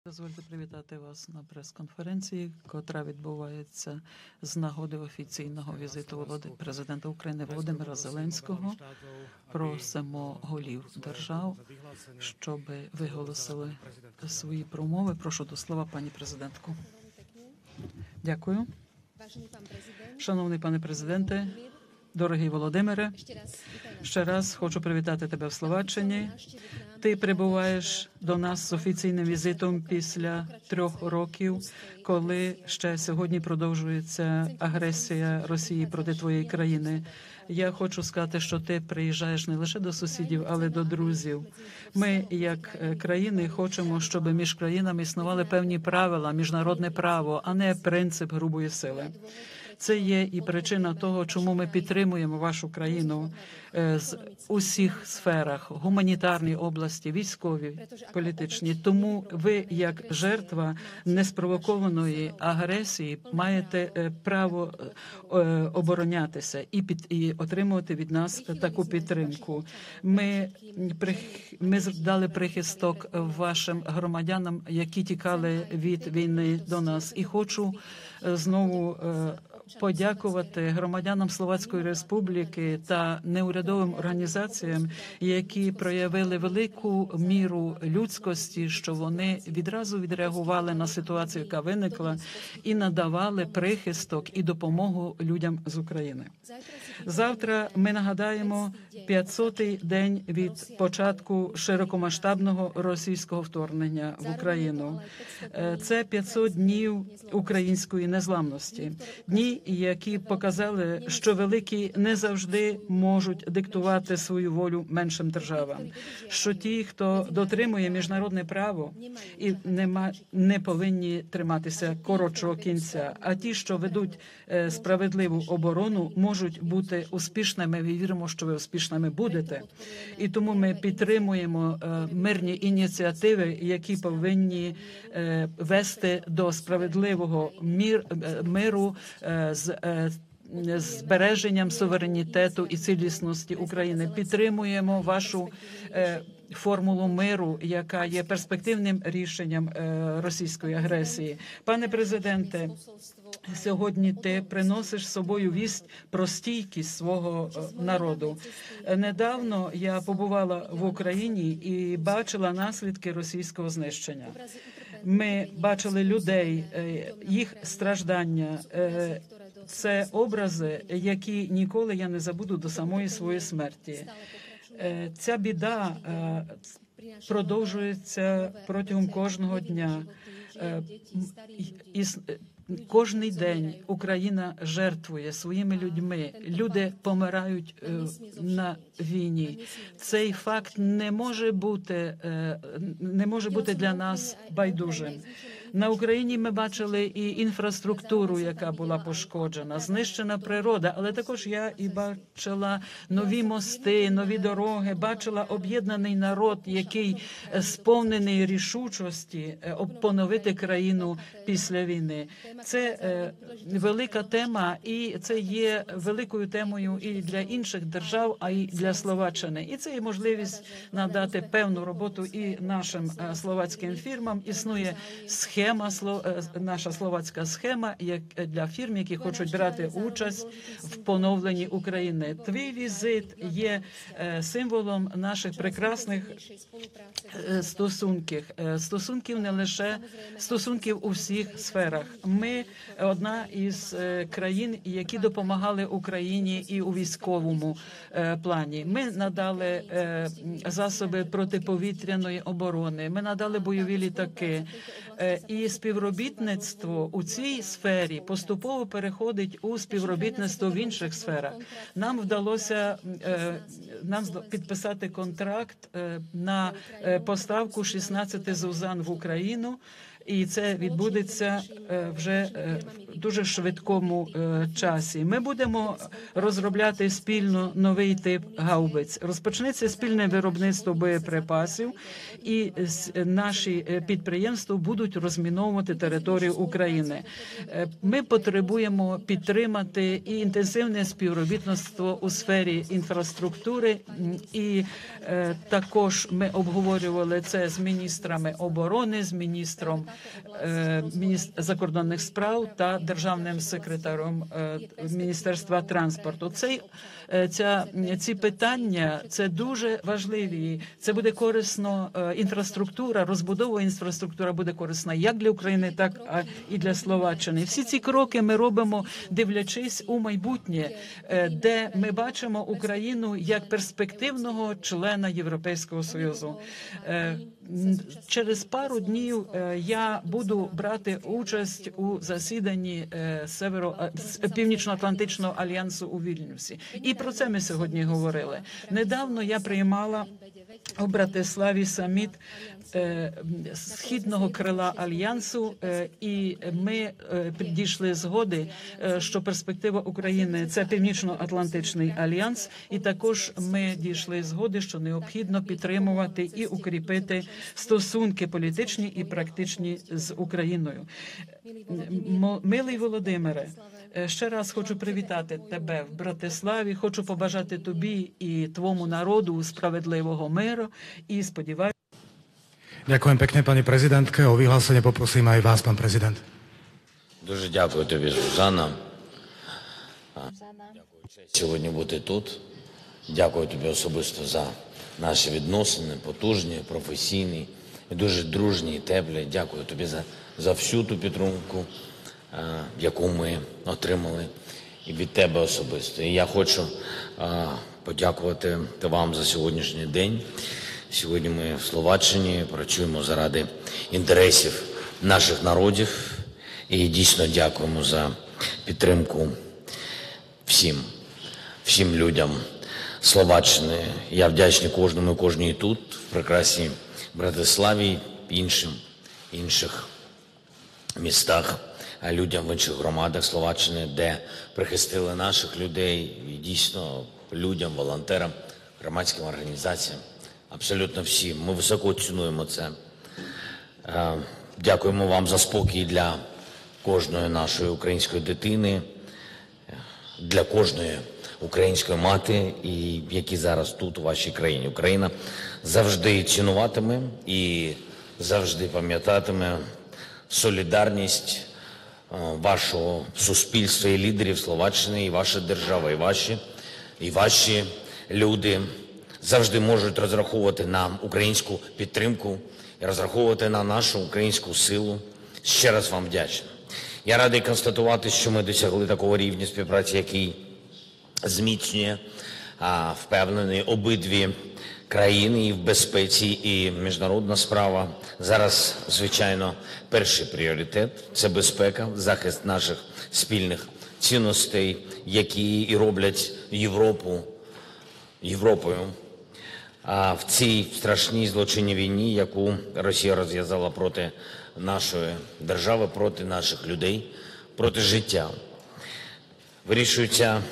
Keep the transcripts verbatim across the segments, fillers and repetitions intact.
Дозвольте привітати вас на прес-конференції, котра відбувається з нагоди офіційного візиту президента України Володимира Зеленського. Просимо голів держав, щоб виголосили свої промови. Прошу до слова пані президентку. Дякую. Шановний пане президенте, дорогий Володимире, ще раз хочу привітати тебе в Словаччині. Ти прибуваєш до нас з офіційним візитом після трьох років, коли ще сьогодні продовжується агресія Росії проти твоєї країни. Я хочу сказати, що ти приїжджаєш не лише до сусідів, але до друзів. Ми, як країни, хочемо, щоб між країнами існували певні правила, міжнародне право, а не принцип грубої сили. Це є і причина того, чому ми підтримуємо вашу країну з усіх сферах: гуманітарній області, військовій, політичній. Тому ви, як жертва неспровокованої агресії, маєте право оборонятися і під і отримувати від нас таку підтримку. Ми ми дали прихисток вашим громадянам, які тікали від війни до нас. І хочу знову подякувати громадянам Словацької Республіки та неурядовим організаціям, які проявили велику міру людськості, що вони відразу відреагували на ситуацію, яка виникла, і надавали прихисток і допомогу людям з України. Завтра ми нагадаємо п'ятсотий день від початку широкомасштабного російського вторгнення в Україну. Це п'ятсот днів української незламності. Дні, які показали, що великі не завжди можуть диктувати свою волю меншим державам. Що ті, хто дотримує міжнародне право, і нема, не повинні триматися коротшого кінця, а ті, що ведуть справедливу оборону, можуть бути успішними. Ми віримо, що ви успішними будете. І тому ми підтримуємо мирні ініціативи, які повинні вести до справедливого мір, миру з збереженням суверенітету і цілісності України. Підтримуємо вашу формулу миру, яка є перспективним рішенням російської агресії. Пане президенте, сьогодні ти приносиш з собою вість про стійкість свого народу. Недавно я побувала в Україні і бачила наслідки російського знищення. Ми бачили людей, їх страждання. Це образи, які ніколи я не забуду до самої своєї смерті. Ця біда продовжується протягом кожного дня. І кожний день Україна жертвує своїми людьми. Люди помирають на війні. Цей факт не може бути, не може бути для нас байдужим. На Україні ми бачили і інфраструктуру, яка була пошкоджена, знищена природа, але також я і бачила нові мости, нові дороги, бачила об'єднаний народ, який сповнений рішучості поновити країну після війни. Це велика тема, і це є великою темою і для інших держав, а й для Словаччини. І це є можливість надати певну роботу і нашим словацьким фірмам. Існує схема, наша словацька схема для фірм, які хочуть брати участь в поновленні України. Твій візит є символом наших прекрасних стосунків. Стосунків не лише стосунків у всіх сферах. Ми одна із країн, які допомагали Україні і у військовому плані. Ми надали засоби протиповітряної оборони, ми надали бойові літаки. І співробітництво у цій сфері поступово переходить у співробітництво в інших сферах. Нам вдалося нам підписати контракт на поставку шістнадцяти зузан в Україну. І це відбудеться вже в дуже швидкому часі. Ми будемо розробляти спільно новий тип гаубиць. Розпочнеться спільне виробництво боєприпасів, і наші підприємства будуть розміновувати територію України. Ми потребуємо підтримати і інтенсивне співробітництво у сфері інфраструктури, і також ми обговорювали це з міністрами оборони, з міністром закордонних справ та державним секретарем Міністерства транспорту. Цей, ця, ці питання – це дуже важливі. Це буде корисно, інфраструктура, розбудова інфраструктура буде корисна як для України, так і для Словаччини. Всі ці кроки ми робимо, дивлячись у майбутнє, де ми бачимо Україну як перспективного члена Європейського Союзу. Через пару днів я буду брати участь у засіданні Северо... Північно-Атлантичного альянсу у Вільнюсі. І про це ми сьогодні говорили. Недавно я приймала у Братиславі саміт східного крила альянсу, і ми дійшли згоди, що перспектива України – це Північно-Атлантичний альянс, і також ми дійшли згоди, що необхідно підтримувати і укріпити стосунки політичні і практичні з Україною. Милий Володимире, ще раз хочу привітати тебе в Братиславі, хочу побажати тобі і твому народу справедливого миру і сподіваюся. Дякуjem pekne, pani prezidentke. O vyhlásenie poprosím aj vás, pán prezident. Дуже дякую тобі, Зузана. Дякую, честь сьогодні бути тут. Дякую тобі особисто за наші відносини, потужні, професійні, дуже дружні і теплі. Дякую тобі за, за всю ту підтримку, яку ми отримали і від тебе особисто. І я хочу подякувати вам за сьогоднішній день. Сьогодні ми в Словаччині працюємо заради інтересів наших народів і дійсно дякуємо за підтримку всім, всім людям Словаччини. Я вдячний кожному і кожній тут, в прекрасній Братиславі, іншим, інших містах, людям в інших громадах Словаччини, де прихистили наших людей і дійсно людям, волонтерам, громадським організаціям. Абсолютно всі. Ми високо цінуємо це. Дякуємо вам за спокій для кожної нашої української дитини, для кожної української мати, і які зараз тут, у вашій країні. Україна завжди цінуватиме і завжди пам'ятатиме солідарність вашого суспільства і лідерів Словаччини, і ваша держава, і ваші, і ваші люди завжди можуть розраховувати на українську підтримку і розраховувати на нашу українську силу. Ще раз вам вдячний. Я радий констатувати, що ми досягли такого рівня співпраці, який зміцнює, а, впевнений, обидві країни і в безпеці, і міжнародна справа. Зараз, звичайно, перший пріоритет – це безпека, захист наших спільних цінностей, які і роблять Європу Європою. А в цій страшній злочинній війні, яку Росія розв'язала проти нашої держави, проти наших людей, проти життя, вирішується,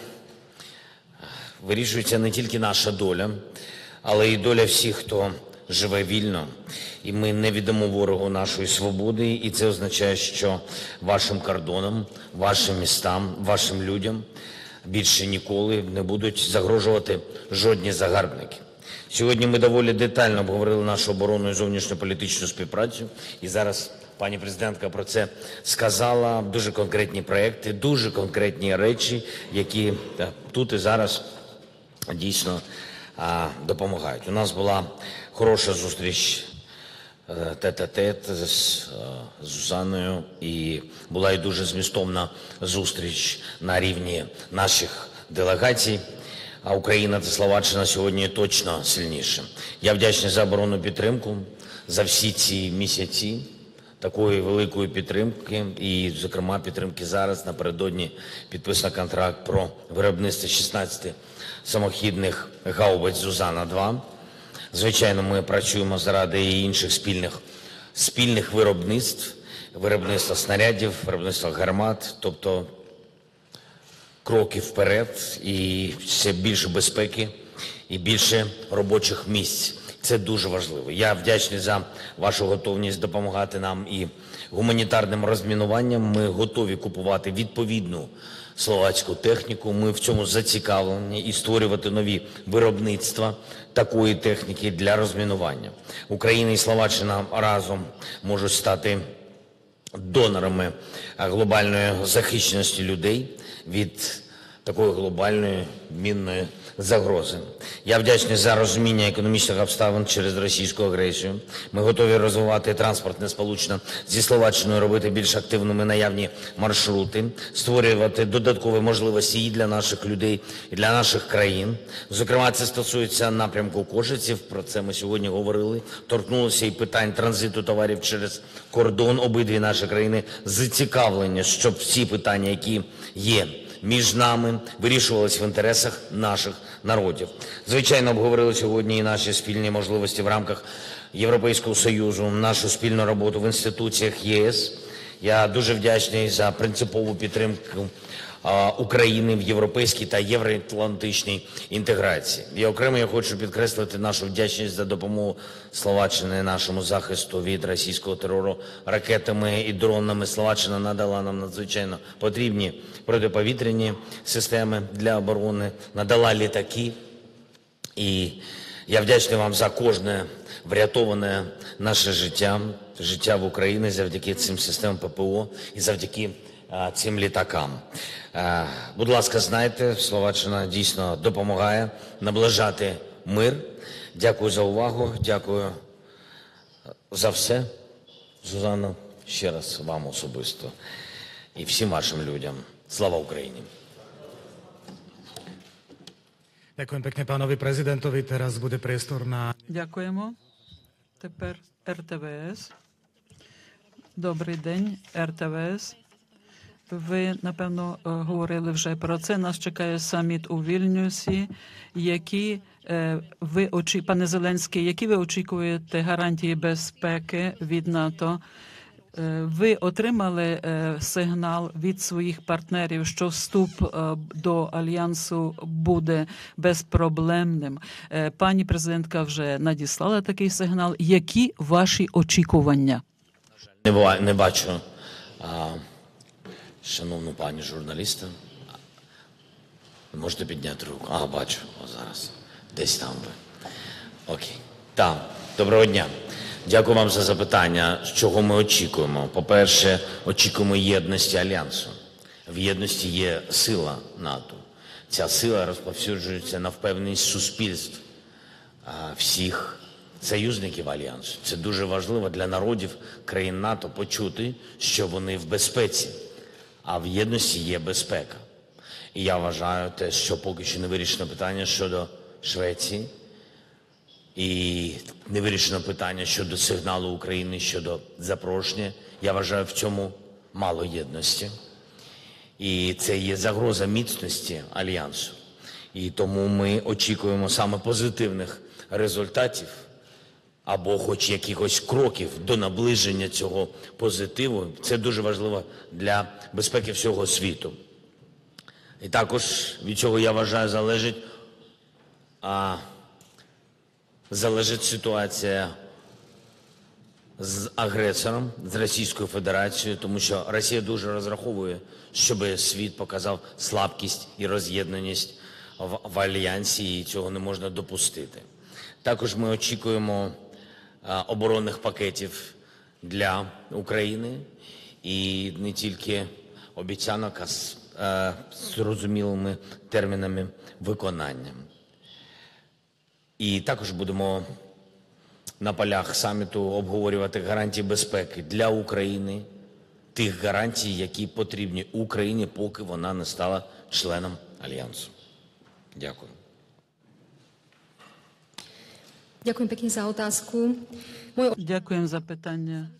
вирішується не тільки наша доля, але й доля всіх, хто живе вільно. І ми не віддамо ворогу нашої свободи, і це означає, що вашим кордонам, вашим містам, вашим людям більше ніколи не будуть загрожувати жодні загарбники. Сьогодні ми доволі детально обговорили нашу оборонну і зовнішньополітичну співпрацю. І зараз пані президентка про це сказала. Дуже конкретні проекти, дуже конкретні речі, які тут і зараз дійсно допомагають. У нас була хороша зустріч тет-а-тет з Зузаною, і була і дуже змістовна зустріч на рівні наших делегацій. А Україна та Словаччина сьогодні точно сильніше. Я вдячний за оборонну підтримку, за всі ці місяці такої великої підтримки, і, зокрема, підтримки зараз. Напередодні підписано контракт про виробництво шістнадцяти самохідних гаубиць «Зузана-два». Звичайно, ми працюємо заради інших спільних, спільних виробництв, виробництва снарядів, виробництва гармат, тобто кроки вперед і ще більше безпеки і більше робочих місць. Це дуже важливо. Я вдячний за вашу готовність допомагати нам і гуманітарним розмінуванням. Ми готові купувати відповідну словацьку техніку. Ми в цьому зацікавлені і створювати нові виробництва такої техніки для розмінування. Україна і Словаччина разом можуть стати донорами глобальної захищеності людей від такої глобальної мінної загрози. Я вдячний за розуміння економічних обставин через російську агресію. Ми готові розвивати транспортне сполучення зі Словаччиною, робити більш активними наявні маршрути, створювати додаткові можливості і для наших людей, і для наших країн. Зокрема, це стосується напрямку Кошиців, про це ми сьогодні говорили. Торкнулося і питань транзиту товарів через кордон. Обидві наші країни зацікавлені, щоб всі питання, які є між нами, вирішувалися в інтересах наших народів. Звичайно, обговорили сьогодні і наші спільні можливості в рамках Європейського Союзу, нашу спільну роботу в інституціях ЄС. Я дуже вдячний за принципову підтримку а, України в європейській та євроатлантичній інтеграції. І окремо я хочу підкреслити нашу вдячність за допомогу Словаччини нашому захисту від російського терору ракетами і дронами. Словаччина надала нам надзвичайно потрібні протиповітряні системи для оборони, надала літаки. І я вдячний вам за кожне врятоване наше життя, життя в Україні завдяки цим системам ППО і завдяки а, цим літакам. А, будь ласка, знайте, Словаччина дійсно допомагає наближати мир. Дякую за увагу, дякую за все. Зузанно, ще раз вам особисто і всім вашим людям. Слава Україні! Ďakujem pekne pánovi prezidentovi. Teraz bude priestor na... Дякуємо. Тепер ер те ве ес. Добрий день, ер те ве ес. Ви, напевно, е, говорили вже про це. Нас чекає саміт у Вільнюсі. Які е, ви очі, пане Зеленський, які ви очікуєте гарантії безпеки від НАТО? Е, Ви отримали е, сигнал від своїх партнерів, що вступ е, до альянсу буде безпроблемним. Е, Пані президентка вже надіслала такий сигнал. Які ваші очікування? Не, бува- не бачу а, шановну пані журналіста. Ви можете підняти руку? А, бачу, о, зараз. Десь там ви. Окей. Так, доброго дня. Дякую вам за запитання, чого ми очікуємо. По-перше, очікуємо єдності Альянсу. В єдності є сила НАТО. Ця сила розповсюджується на впевненість суспільств а, всіх союзників Альянсу. Це дуже важливо для народів країн НАТО почути, що вони в безпеці, а в єдності є безпека. І я вважаю те, що поки що не вирішено питання щодо Швеції, і не вирішено питання щодо сигналу України, щодо запрошення. Я вважаю, в цьому мало єдності. І це є загроза міцності Альянсу. І тому ми очікуємо саме позитивних результатів або хоч якихось кроків до наближення цього позитиву. Це дуже важливо для безпеки всього світу. І також від цього, я вважаю, залежить а, залежить ситуація з агресором, з Російською Федерацією, тому що Росія дуже розраховує, щоб світ показав слабкість і роз'єднаність в, в Альянсі, і цього не можна допустити. Також ми очікуємо а, оборонних пакетів для України і не тільки обіцянок, а з а, зрозумілими термінами виконання. І також будемо на полях саміту обговорювати гарантії безпеки для України, тих гарантій, які потрібні Україні, поки вона не стала членом Альянсу. Дякую. Ďakujem pekne za otázku. Môj Дякуємо за питання.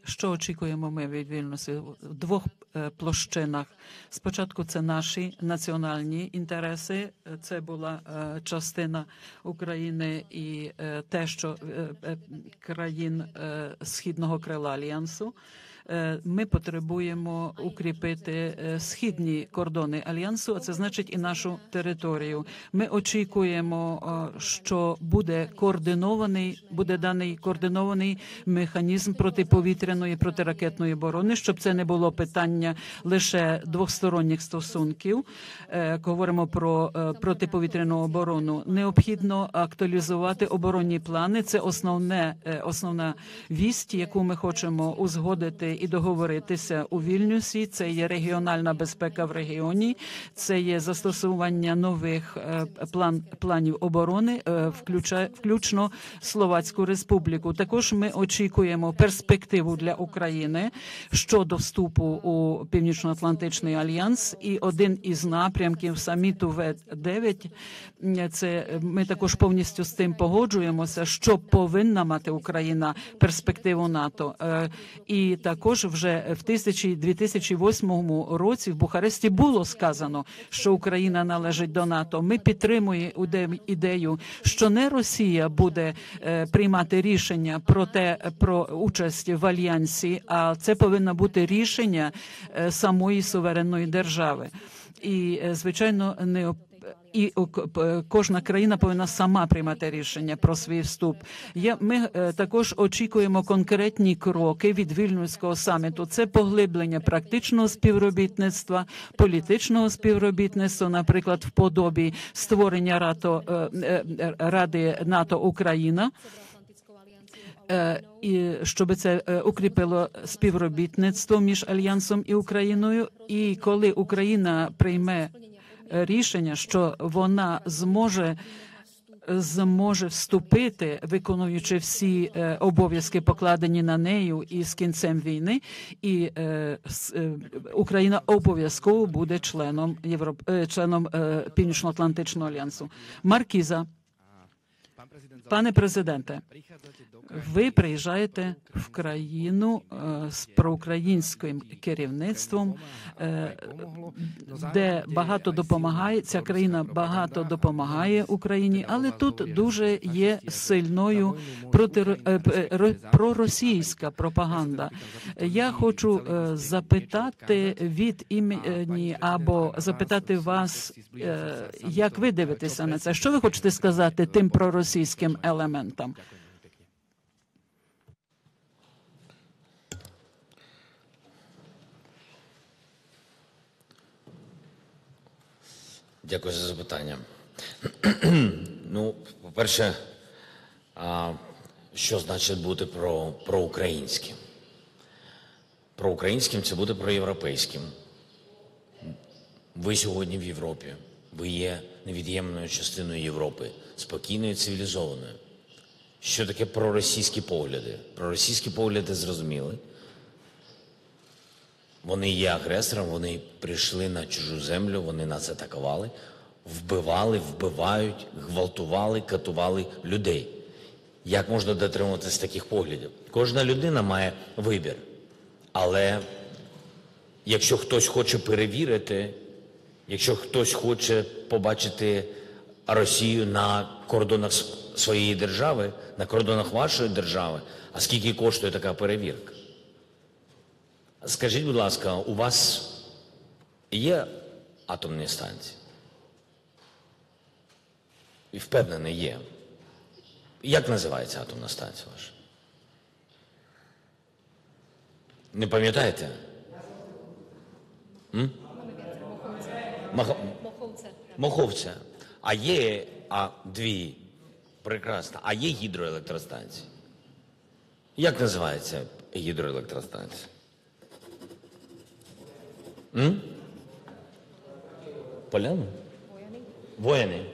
Що очікуємо ми від Вільнюсу в двох площинах? Спочатку це наші національні інтереси, це була частина України і те, що країн Східного крила Альянсу. Ми потребуємо укріпити східні кордони Альянсу, а це значить і нашу територію. Ми очікуємо, що буде координований, буде даний координований механізм протиповітряної, протиракетної оборони, щоб це не було питання лише двосторонніх стосунків. Говоримо про протиповітряну оборону. Необхідно актуалізувати оборонні плани. Це основне, основна вість, яку ми хочемо узгодити і договоритися у Вільнюсі. Це є регіональна безпека в регіоні, це є застосування нових план, планів оборони, включа, включно Словацьку Республіку. Також ми очікуємо перспективу для України щодо вступу у Північно-Атлантичний альянс. І один із напрямків саміту В дев'ять, це ми також повністю з тим погоджуємося, що повинна мати Україна перспективу НАТО. І також Також вже в дві тисячі восьмому році в Бухаресті було сказано, що Україна належить до НАТО. Ми підтримуємо ідею, що не Росія буде приймати рішення про те, про участь в альянсі, а це повинно бути рішення самої суверенної держави. І, звичайно, не І кожна країна повинна сама приймати рішення про свій вступ. Я, ми також очікуємо конкретні кроки від Вільнюського саміту. Це поглиблення практичного співробітництва, політичного співробітництва, наприклад, в подобі створення НАТО, Ради НАТО-Україна, і щоб це укріпило співробітництво між Альянсом і Україною. І коли Україна прийме рішення, що вона зможе зможе вступити, виконуючи всі е, обов'язки, покладені на нею і з кінцем війни, і е, с, е, Україна обов'язково буде членом Європ... е, членом е, Північно-Атлантичного альянсу. Маркіза. Пане президенте, ви приїжджаєте в країну з проукраїнським керівництвом, де багато допомагає, ця країна багато допомагає Україні, але тут дуже є сильною проти, проросійська пропаганда. Я хочу запитати від імені або запитати вас, як ви дивитеся на це? Що ви хочете сказати тим проросійським елементам? Дякую за запитання. Ну, по-перше, що значить бути про, проукраїнським? Проукраїнським – це бути проєвропейським. Ви сьогодні в Європі. Ви є невід'ємною частиною Європи, спокійною, цивілізованою. Що таке проросійські погляди? Проросійські погляди зрозуміли. Вони є агресором, вони прийшли на чужу землю, вони нас атакували, вбивали, вбивають, гвалтували, катували людей. Як можна дотримуватися таких поглядів? Кожна людина має вибір. Але якщо хтось хоче перевірити, якщо хтось хоче побачити Росію на кордонах своєї держави, на кордонах вашої держави, а скільки коштує така перевірка? Скажіть, будь ласка, у вас є атомні станції? І впевнений, є. Як називається атомна станція ваша? Не пам'ятаєте? М? Мах... Моховце. Моховце. А є а, дві, прекрасно, а є гідроелектростанції? Як називається гідроелектростанція? М? Поляна? Вояни.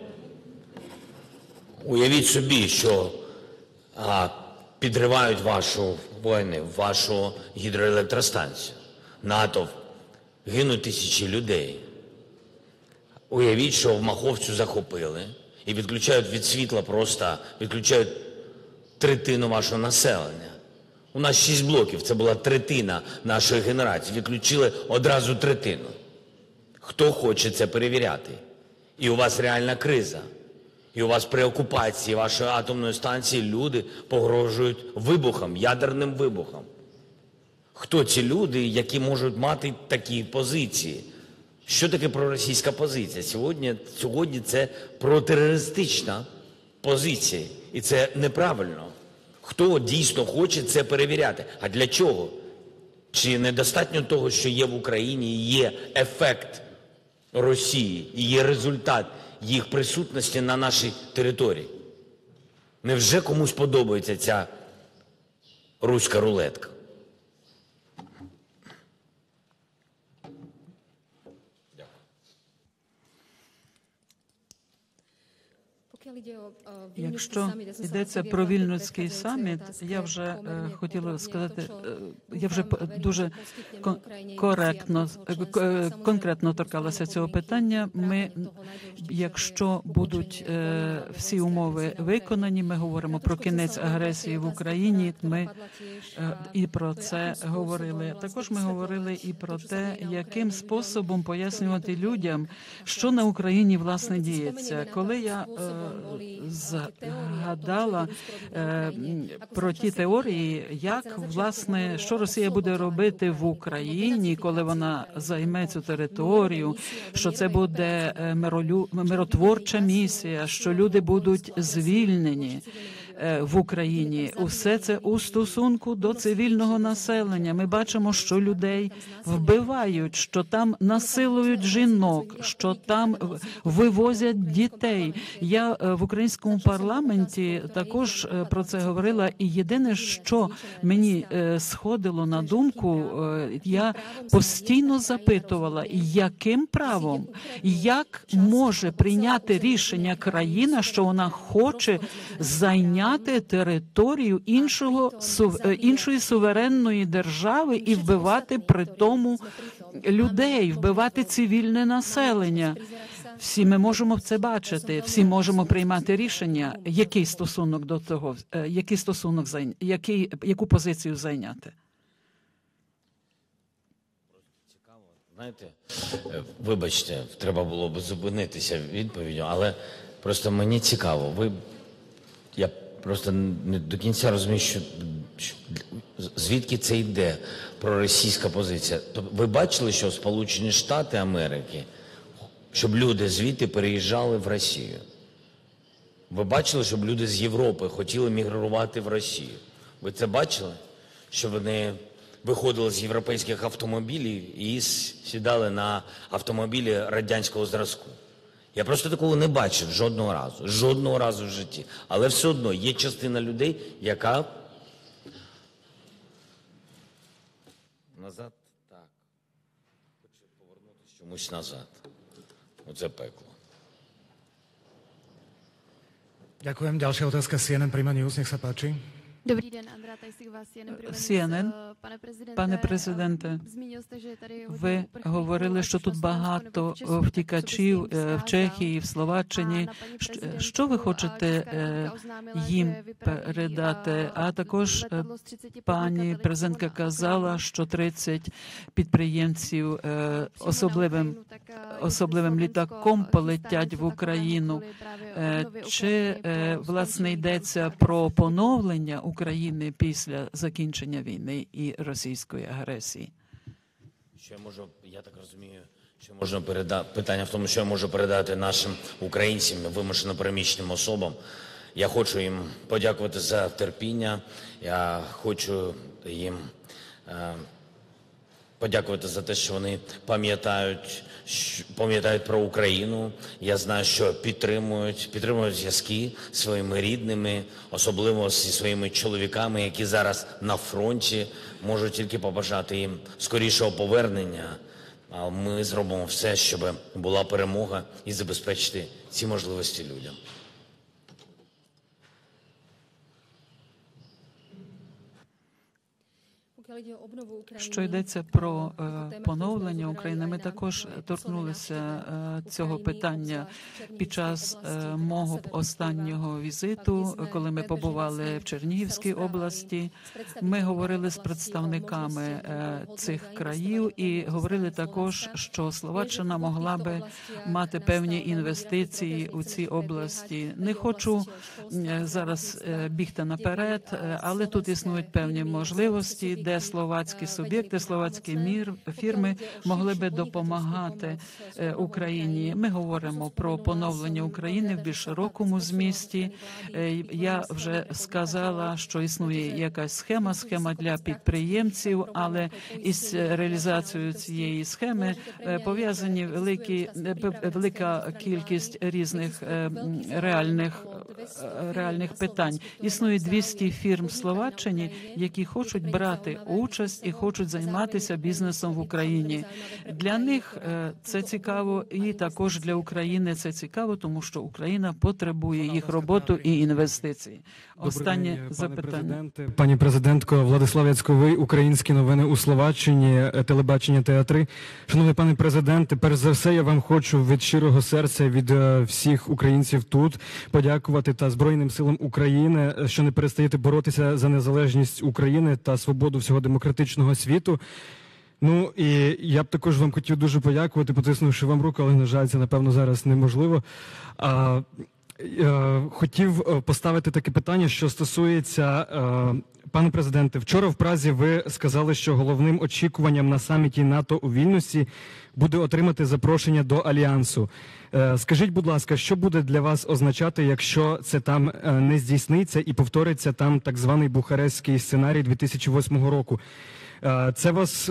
Уявіть собі, що а, підривають вашу воїни, вашу гідроелектростанцію. НАТО, гинуть тисячі людей. Уявіть, що в Маховцю захопили і відключають від світла просто, відключають третину вашого населення. У нас шість блоків, це була третина нашої генерації. Відключили одразу третину. Хто хоче це перевіряти? І у вас реальна криза. І у вас при окупації вашої атомної станції люди погрожують вибухом, ядерним вибухом. Хто ці люди, які можуть мати такі позиції? Що таке проросійська позиція? Сьогодні, сьогодні це протерористична позиція. І це неправильно. Хто дійсно хоче це перевіряти? А для чого? Чи недостатньо того, що є в Україні, і є ефект Росії, і є результат їх присутності на нашій території? Невже комусь подобається ця руська рулетка? Якщо йдеться про Вільнюський саміт, я вже е, хотіла сказати, е, я вже дуже коректно, е, конкретно торкалася цього питання. Ми, якщо будуть е, всі умови виконані, ми говоримо про кінець агресії в Україні, ми е, і про це говорили. Також ми говорили і про те, яким способом пояснювати людям, що на Україні, власне, діється. Коли я е, згадала е, про ті теорії, як, власне, що Росія буде робити в Україні, коли вона займе цю територію, що це буде миролю, миротворча місія, що люди будуть звільнені в Україні. Усе це у стосунку до цивільного населення. Ми бачимо, що людей вбивають, що там насилують жінок, що там вивозять дітей. Я в українському парламенті також про це говорила, і єдине, що мені сходило на думку, я постійно запитувала, яким правом, як може прийняти рішення країна, що вона хоче зайняти територію іншого, іншої суверенної держави і вбивати при тому людей, вбивати цивільне населення. Всі ми можемо це бачити, всі можемо приймати рішення, який стосунок до того, який стосунок, який, яку позицію зайняти. Знаєте, вибачте, треба було б зупинитися відповіддю, але просто мені цікаво, ви, я просто не до кінця розумію, що, що звідки це йде проросійська позиція. Тобто ви бачили, що Сполучені Штати Америки, щоб люди звідти переїжджали в Росію? Ви бачили, щоб люди з Європи хотіли мігрувати в Росію? Ви це бачили? Що вони виходили з європейських автомобілів і сідали на автомобілі радянського зразку? Я просто такого не бачив жодного разу, жодного разу в житті. Але все одно є частина людей, яка назад, так, хоче повернутися чомусь назад. Оце пекло. Ďakujem. Ďalšia otázka C N N Prima News, nech sa páči. Dobrý den, Andrea Tajsíková, C N N Prima News. C N N. Pane prezidente, Пане президенте, змінювали сте, що tady ви говорили, що тут багато втікачів в Чехії, в Словаччині. Що ви хочете їм передати? А також пані президентка казала, що тридцять підприємців особливим, особливим літаком полетять в Україну. Чи, власне, йдеться про поновлення України після закінчення війни і російської агресії? Що я можу, я так розумію, що можна передати, питання в тому, що я можу передати нашим українцям, вимушено переміщеним особам. Я хочу їм подякувати за терпіння, я хочу їм е, подякувати за те, що вони пам'ятають, пам'ятають про Україну. Я знаю, що підтримують, підтримують зв'язки зі своїми рідними, особливо зі своїми чоловіками, які зараз на фронті. Можу тільки побажати їм скорішого повернення. А ми зробимо все, щоб була перемога і забезпечити ці можливості людям. Що йдеться про е, поновлення України, ми також торкнулися е, цього питання під час е, мого останнього візиту, коли ми побували в Чернігівській області. Ми говорили з представниками е, цих країв і говорили також, що Словаччина могла би мати певні інвестиції у ці області. Не хочу е, зараз е, бігти наперед, е, але тут існують певні можливості, де словацькі суб'єкти, словацькі мір, фірми могли би допомагати е, Україні. Ми говоримо про поновлення України в більш широкому змісті. Е, я вже сказала, що існує якась схема, схема для підприємців, але із реалізацією цієї схеми е, пов'язані великі, е, велика кількість різних е, реальних, е, реальних питань. Існує двісті фірм в Словаччині, які хочуть брати участь і хочуть займатися бізнесом в Україні. Для них е, це цікаво, і також для України це цікаво, тому що Україна потребує їх роботу і інвестицій. Останнє Добрий день, запитання. Пане президенте. Пані президентко, Владислав Яцьковий, українські новини у Словаччині, телебачення Т А три. Шановний пане президенте, перш за все я вам хочу від щирого серця, від е, всіх українців тут подякувати та Збройним силам України, що не перестаєте боротися за незалежність України та свободу всього демократичного світу. Ну і я б також вам хотів дуже подякувати, потиснувши вам руку, але, на жаль, це, напевно, зараз неможливо. А, е, хотів поставити таке питання, що стосується, е, пане президенте, вчора в Празі ви сказали, що головним очікуванням на саміті НАТО у Вільнюсі буде отримати запрошення до Альянсу. Е, скажіть, будь ласка, що буде для вас означати, якщо це там е, не здійсниться і повториться там так званий Бухарестський сценарій дві тисячі восьмого року? Це вас,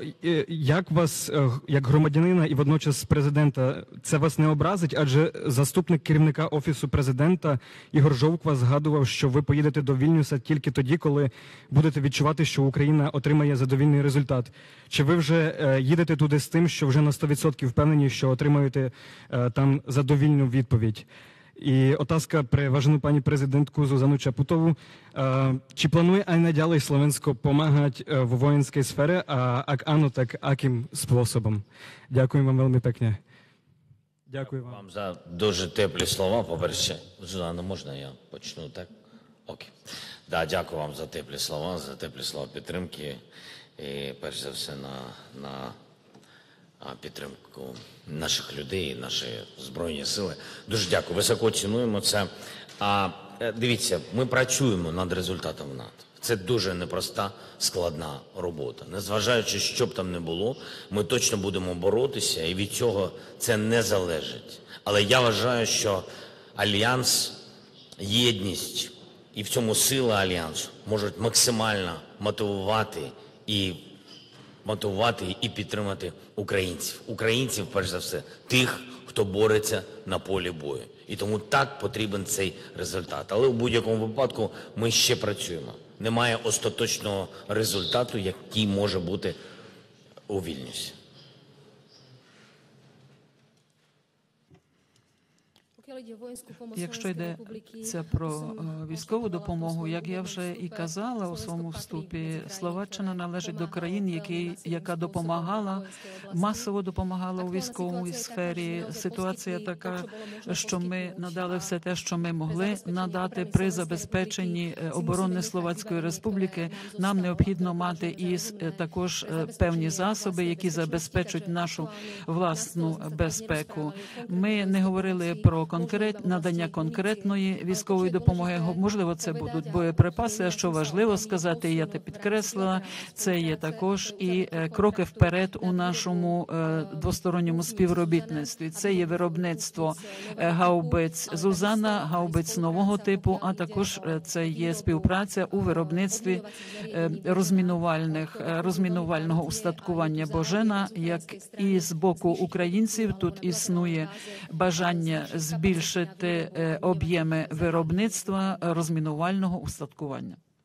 як вас, як громадянина і водночас президента, це вас не образить? Адже заступник керівника Офісу президента Ігор Жовква згадував, що ви поїдете до Вільнюса тільки тоді, коли будете відчувати, що Україна отримає задовільний результат. Чи ви вже їдете туди з тим, що вже на сто відсотків впевнені, що отримаєте там задовільну відповідь? I otázka pre váženú pani prezidentku Zuzanu Čaputovú. Či plánuje aj naďalej Slovensko pomáhať vo vojenskej sfére a ak áno, tak akým spôsobom? Ďakujem vám veľmi pekne. Ďakujem vám. Вам за дуже теплі слова. По-перше, Зузана, можна я почну, так? Окей. Да, дякую вам за теплі слова, за теплі слова підтримки. І перш за все на, на підтримку наших людей, наші Збройні сили. Дуже дякую, високо цінуємо це. А дивіться, ми працюємо над результатом НАТО. Це дуже непроста, складна робота. Незважаючи, що б там не було, ми точно будемо боротися, і від цього це не залежить. Але я вважаю, що Альянс, єдність і в цьому сила Альянсу можуть максимально мотивувати і мотивувати і підтримати українців. Українців, перш за все, тих, хто бореться на полі бою. І тому так потрібен цей результат. Але в будь-якому випадку ми ще працюємо. Немає остаточного результату, який може бути у Вільнюсі. Якщо йдеться про військову допомогу, як я вже і казала у своєму вступі, Словаччина належить до країн, які, яка допомагала, масово допомагала у військовій сфері. Ситуація така, що ми надали все те, що ми могли надати при забезпеченні оборони Словацької Республіки. Нам необхідно мати і також певні засоби, які забезпечують нашу власну безпеку. Ми не говорили про конкрет, надання конкретної військової допомоги. Можливо, це будуть боєприпаси, а що важливо сказати, я те підкреслила, це є також і кроки вперед у нашому двосторонньому співробітництві. Це є виробництво гаубиць Зузана, гаубиць нового типу, а також це є співпраця у виробництві розмінувальних, розмінувального устаткування Божена, як і з боку українців тут існує бажання збільшити об'єми виробництва розмінувального устаткування.